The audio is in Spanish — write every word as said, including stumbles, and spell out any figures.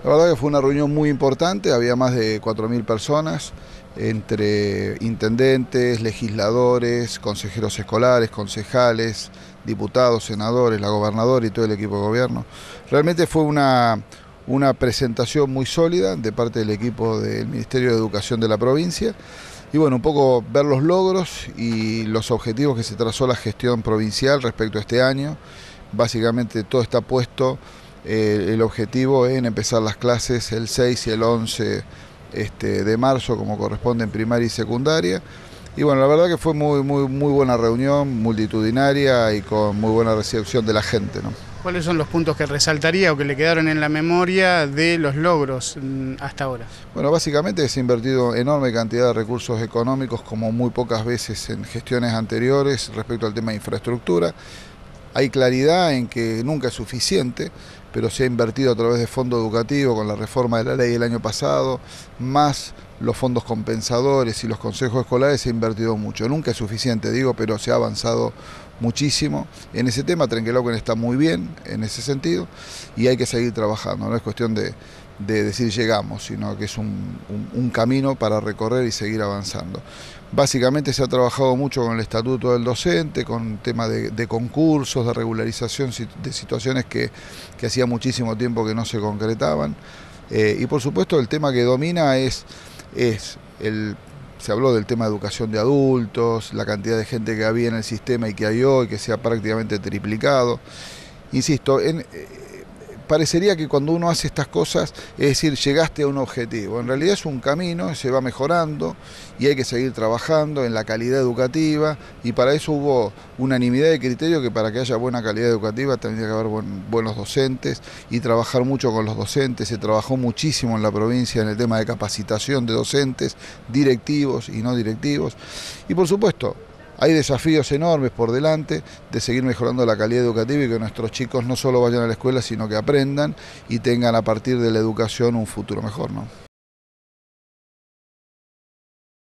La verdad que fue una reunión muy importante, había más de cuatro mil personas, entre intendentes, legisladores, consejeros escolares, concejales, diputados, senadores, la gobernadora y todo el equipo de gobierno. Realmente fue una, una presentación muy sólida de parte del equipo del Ministerio de Educación de la provincia. Y bueno, un poco ver los logros y los objetivos que se trazó la gestión provincial respecto a este año. Básicamente todo está puesto, eh, el objetivo en empezar las clases el seis y el once este, de marzo, como corresponde en primaria y secundaria. Y bueno, la verdad que fue muy, muy, muy buena reunión, multitudinaria y con muy buena recepción de la gente, ¿no? ¿Cuáles son los puntos que resaltaría o que le quedaron en la memoria de los logros hasta ahora? Bueno, básicamente se ha invertido enorme cantidad de recursos económicos, como muy pocas veces en gestiones anteriores respecto al tema de infraestructura. Hay claridad en que nunca es suficiente, pero se ha invertido a través de fondo educativo con la reforma de la ley del año pasado, más los fondos compensadores y los consejos escolares, se ha invertido mucho. Nunca es suficiente, digo, pero se ha avanzado muchísimo. En ese tema Trenquelauquen está muy bien en ese sentido y hay que seguir trabajando, no es cuestión de, de decir llegamos, sino que es un, un, un camino para recorrer y seguir avanzando. Básicamente se ha trabajado mucho con el estatuto del docente, con tema de, de concursos, de regularización de situaciones que, que hacía muchísimo tiempo que no se concretaban. Eh, y por supuesto el tema que domina es, es el... Se habló del tema de educación de adultos, la cantidad de gente que había en el sistema y que hay hoy, que se ha prácticamente triplicado. Insisto, en, eh, parecería que cuando uno hace estas cosas, es decir, llegaste a un objetivo. En realidad es un camino, se va mejorando y hay que seguir trabajando en la calidad educativa, y para eso hubo unanimidad de criterio que para que haya buena calidad educativa tendría que haber buen, buenos docentes y trabajar mucho con los docentes. Se trabajó muchísimo en la provincia en el tema de capacitación de docentes, directivos y no directivos. Y por supuesto, hay desafíos enormes por delante de seguir mejorando la calidad educativa y que nuestros chicos no solo vayan a la escuela, sino que aprendan y tengan a partir de la educación un futuro mejor, ¿no?